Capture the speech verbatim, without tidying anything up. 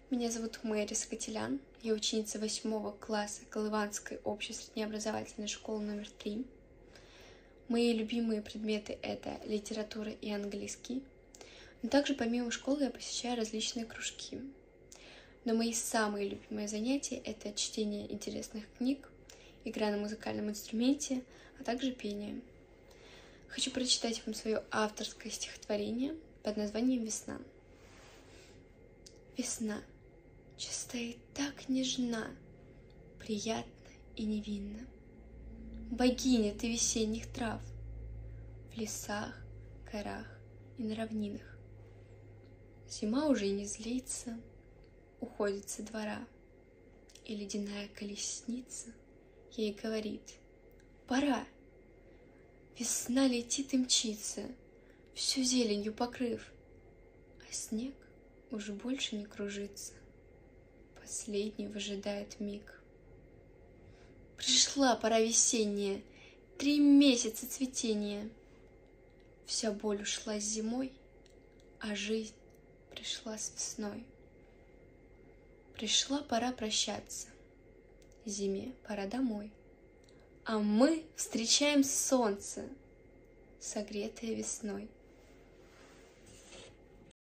Меня зовут Мэри Скотелян, я ученица восьмого класса Колыванской общей среднеобразовательной школы номер три. Мои любимые предметы — это литература и английский, но также помимо школы я посещаю различные кружки. Но мои самые любимые занятия — это чтение интересных книг, игра на музыкальном инструменте, а также пение. Хочу прочитать вам свое авторское стихотворение под названием «Весна». Весна чиста и так нежна, приятна и невинна. Богиня ты весенних трав, в лесах, горах и на равнинах. Зима уже не злится, уходит со двора, и ледяная колесница ей говорит: пора. Весна летит и мчится, всю зеленью покрыв, а снег уже больше не кружится, последний выжидает миг. Пришла пора весенняя, три месяца цветения. Вся боль ушла с зимой, а жизнь пришла с весной. Пришла пора прощаться, зиме пора домой, а мы встречаем солнце, согретое весной.